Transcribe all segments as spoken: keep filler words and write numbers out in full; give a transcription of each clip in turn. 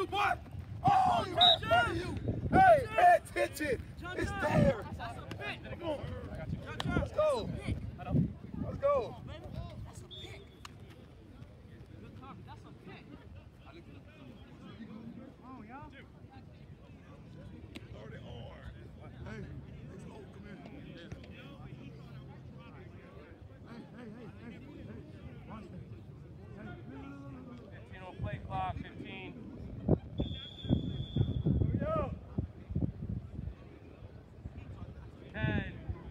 you, boy. Oh, you right in front of you. Hey, pay attention. It's there. Let's go. Let's go. That's a pick. Good cover. That's a pick. Oh, y'all. Hey, it's low. Come in. Hey, hey, hey, hey, hey. fifteen on play clock, fifteen. ten.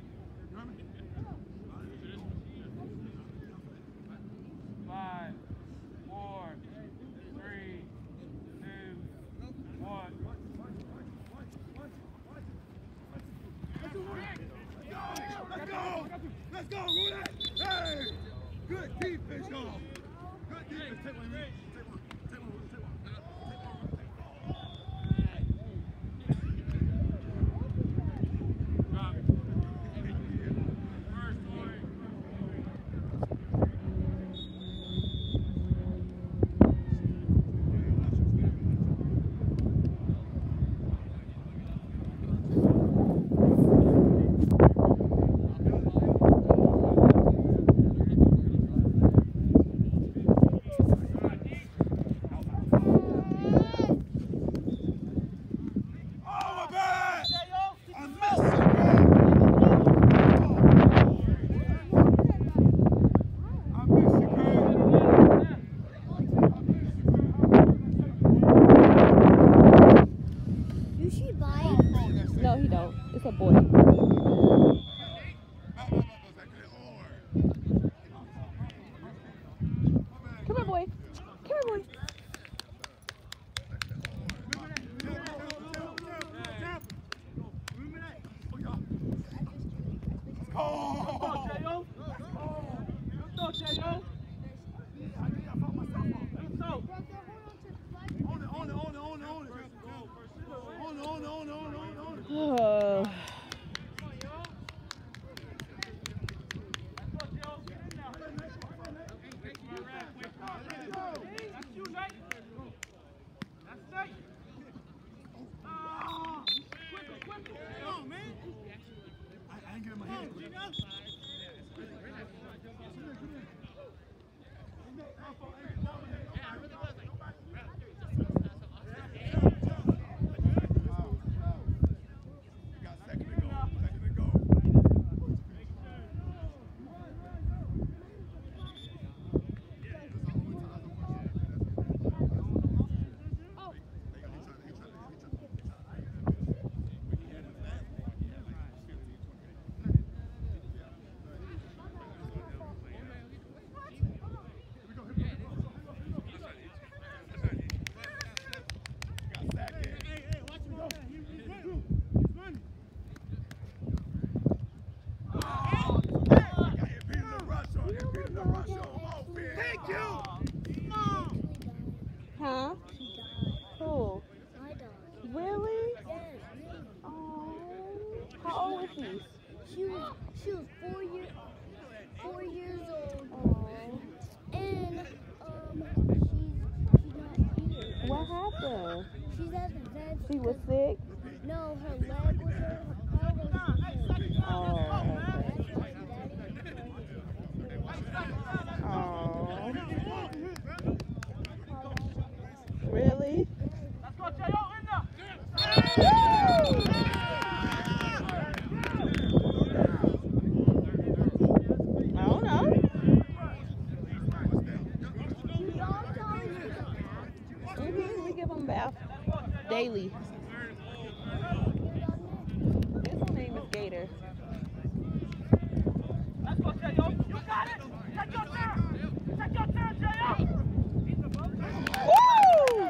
Five, four, three, two, one. Let's go! Let's go, Rudy! Hey! Good defense, y'all! Good defense. Take one, Rudy. Take one. Take one, Rudy. Take one. No, he don't. It's a boy. Come here, boy. Come here, boy. Oh. Huh? Cool. Really? Oh. How old was she? She was she was four years four years old. Oh. And um she's she's not here. What happened? She's at the vet. She was sick? No, her leg was hurt, her car was hurt. Oh. Oh. Really? Let's go, J O in there. I don't know. Mm-hmm. We give them bath daily. His name is Gator. Let's go, J O. You got it. Take your turn. Take your turn, J O. Woo!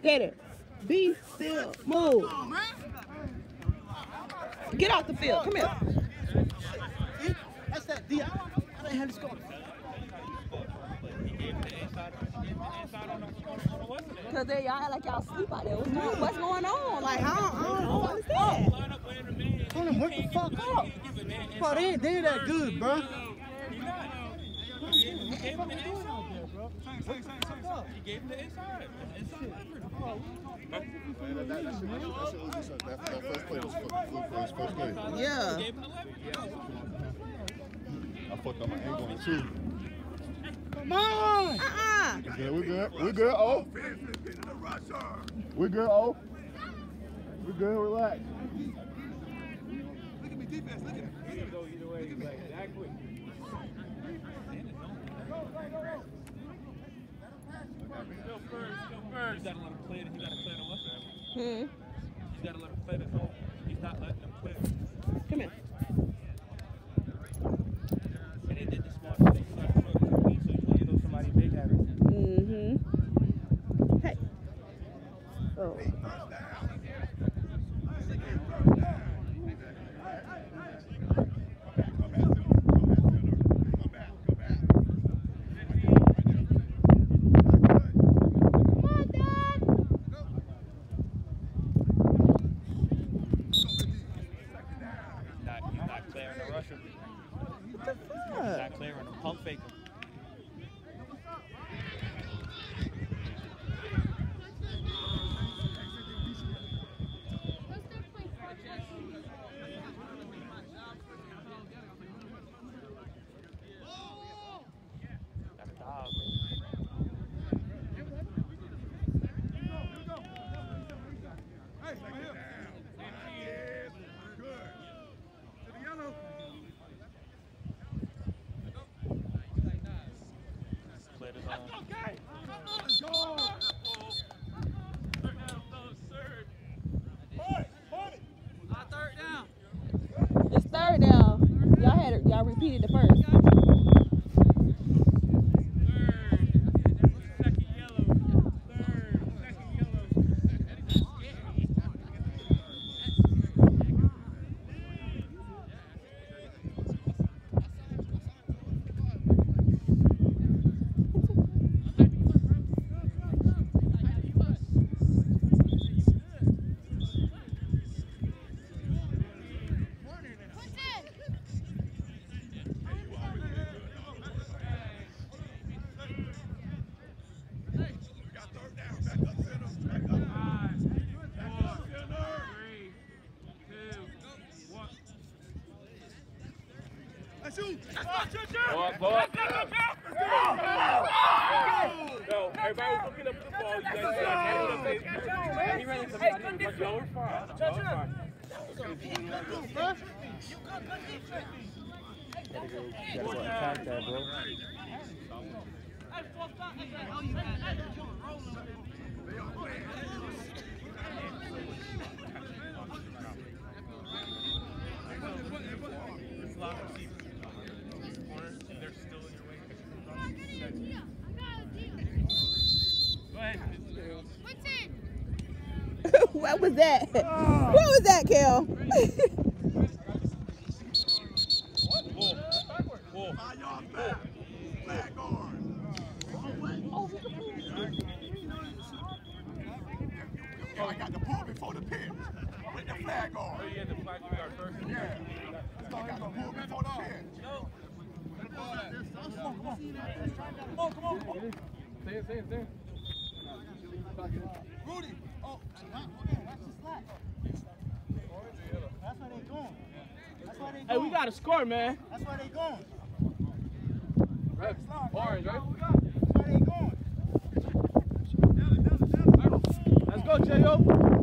Steady. Be still. Move. Get off the field. Come here. That's that D. I didn't have to score. Because they y'all act like y'all sleep out there. What's going, what's going on? Like, I don't, I don't understand. Tell them, wake the fuck up. Bro, they ain't, they ain't that good, bro. He gave him the inside. He gave him the inside. Inside leverage. That, that, that, shit, that, that, shit was just, that, that first play was fucking fluke for his first play. Yeah. He gave him the leverage. I fucked up my angle on two. Come on! Uh-uh. Yeah, we good. We good, oh. We good, oh. We good, relax. Look at me, defense, look at me. You can go either way, like that quick. Still first, still first. You gotta let him play it. You gotta play it on what's that? Hmm. You gotta let him play it home. He's not letting them play. Come here. And they did the smart thing. You gotta throw it to me, so you want to know somebody big at it. Mm-hmm. Hey. Oh. Not clearing them. Pump fake them. Got a dog. It's third down. Y'all had it. Y'all repeated the first. Go up, go up. No, everybody was looking up the ball. You guys got he ran into somebody. But y'all were fine. Y'all were fine. You gotta go attack that, bro. What was that? What was that, Kel? Yo, I got the pull before the pin. With the flag on. Oh, you had the flag guard first? Yeah. I got the pull before the pin. Come on, come on, come on. Stay in, stay in, stay in. Rudy. Oh, that's the slack. That's where they going. That's where they going. Hey, we got to score, man. That's where they going. Right. Orange, right? That's where they going. Let's go, J O.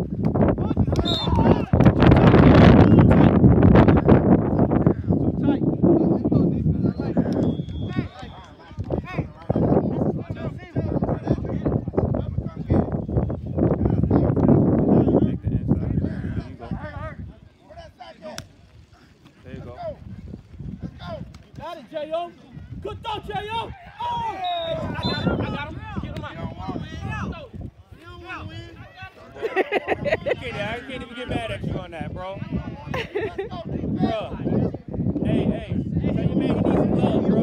Good throw, J O. Oh! I got him. I got him. Get him out. I can't even get mad at you on that, bro. Bro. Hey, hey. Tell your man he needs some love, bro.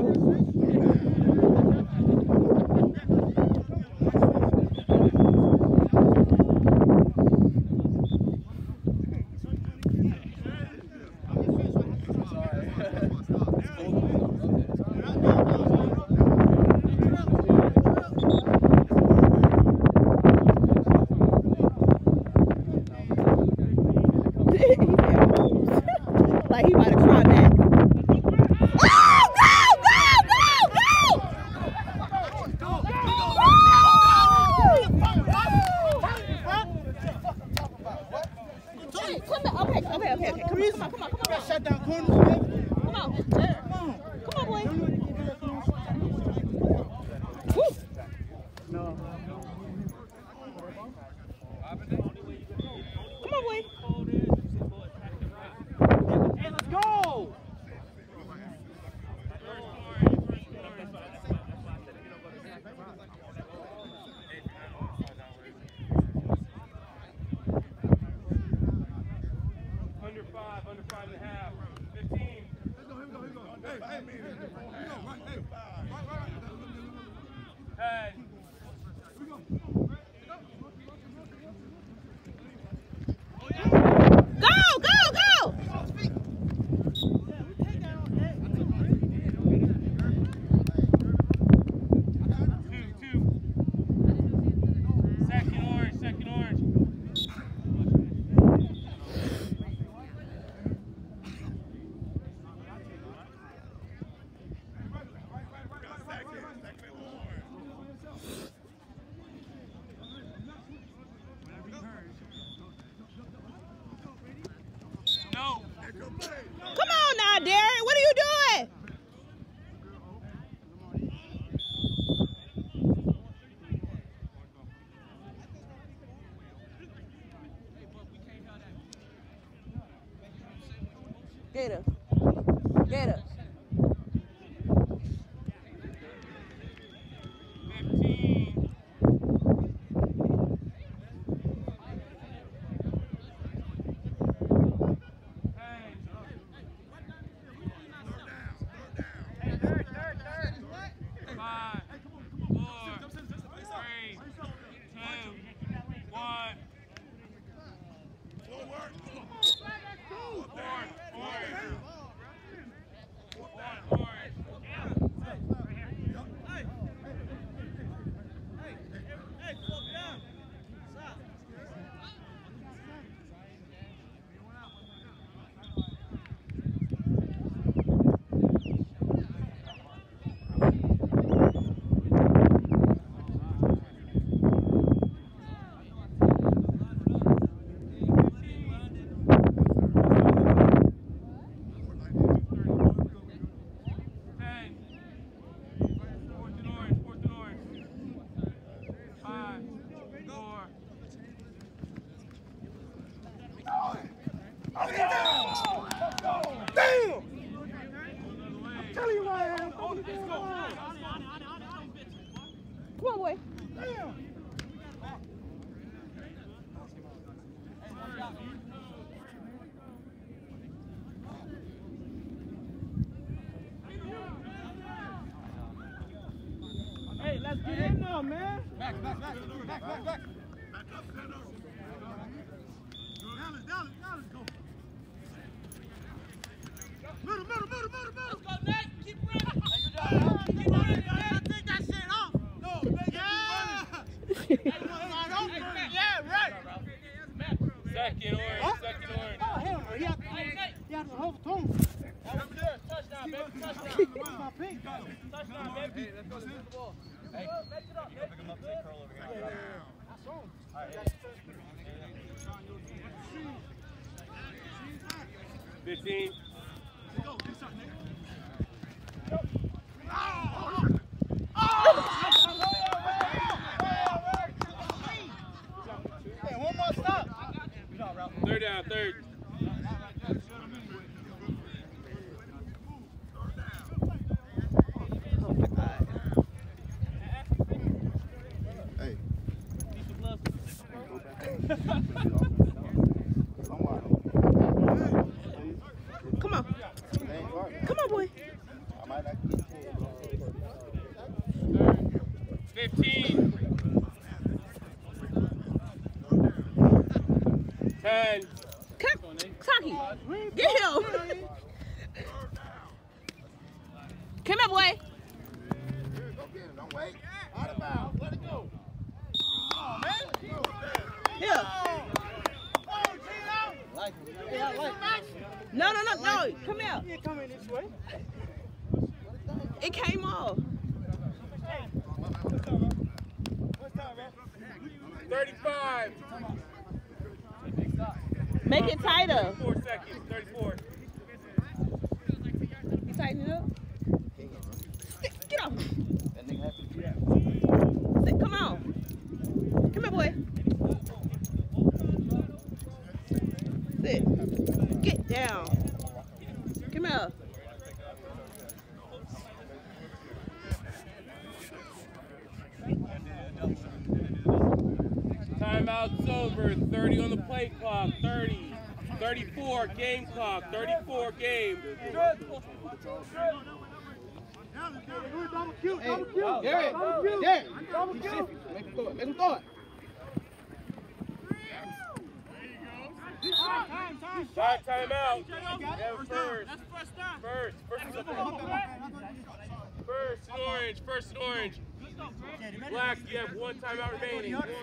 Like he about to try that. Oh, go, go, go, go! Come on, okay, okay, okay, okay. Come on, come on, come on, come on. Shut down corners, Come on, Come on. come on, boy. Woo. No. Come on, boy. Hey, let's go! Under five, under five and a half. Fifteen. Let's go, here we go, here we go. Hey, hey, man. Here we go, right, hey. Right, right, right. Hey. Here we go. Go, go, go! Two, two. Second orange, second orange. No. Come on now, Darren. What are you doing? Get her. Get her. Fifteen. Five, four, three, two, one. Four, orange. Ten. Fourth and orange, fourth and orange. Five, four. Damn! I'm telling you why I am. Oh, let's go. Come on, boy. Damn! Hey, let's get in now, man. Back, back, back, back, back, back. Back up, stand up. Dallas, Dallas, Dallas, go. Middle, middle, middle, middle, middle. Let's go, Nate. Keep running. Good job. Keep running, Nate. Take that shit off. No, Nate, Yeah. keep Hey, wide open. Yeah, right. Second orange, second orange. Oh, hell no. He had, he had the whole tone. That was yours. Touchdown, baby. Touchdown. That's my pick. Touchdown, baby. Hey, let's go to the ball. Hey, make it up, baby. That's on. Fifteen. Go, get shot, nigga. Hey, one more stop. Third down, third. Hey. boy. fifteen. ten. Come, Taki, get him. Come here, boy. Don't wait. Out of bounds. Let it go. Here. No, no, no, no. Come here. You coming this way? It came off. thirty-five. Make it tighter. Four seconds. thirty-four. You tighten it up. Get off. Sit, come on. Come here, boy. Sit. Get down. Come here. Timeout's over. thirty on the play clock. thirty. thirty-four game clock. thirty-four game. Double Q, double Q. Derek, Derek. Double Q. Make him throw it. Make him throw it. Time, timeout. Yeah, first. First. First is First and orange. First and orange. Black, you have one timeout remaining. One.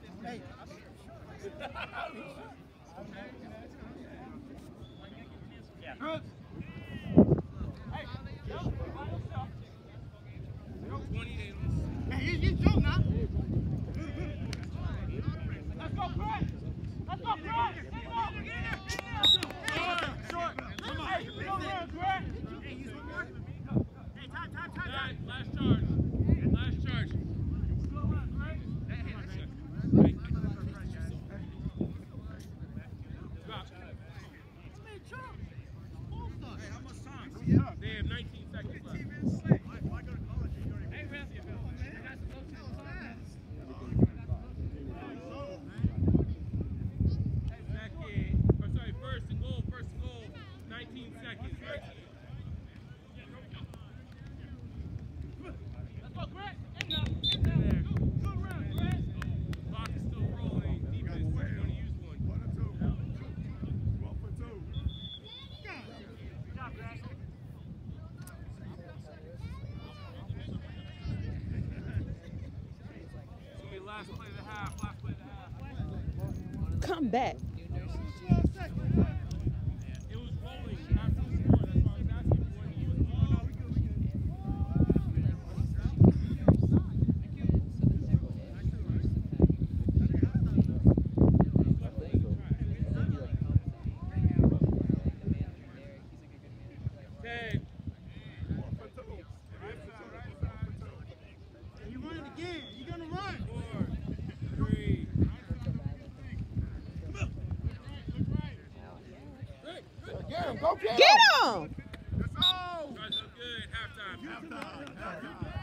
Hey, you, you jump now. Let's go, Greg. Let's go, Greg. Short. Come on. Hey, go, Greg. Hey, time, time, time, Last, time. last charge. Last charge. They have nineteen seconds left. Second, or sorry, first and goal, first and goal, nineteen seconds. Let's go, Greg. In now. In now. There. Good round, Greg. Clock is still rolling. Defense is going to use one. One or two. One for two. Good job, Greg. It's going to be last play of the half, last play of the half. Come back. It was rolling after the score. That's why I was asking for it. He was rolling. Ten. You run it again. You're gonna run. Four. Three. Get him. Go get him. Get him.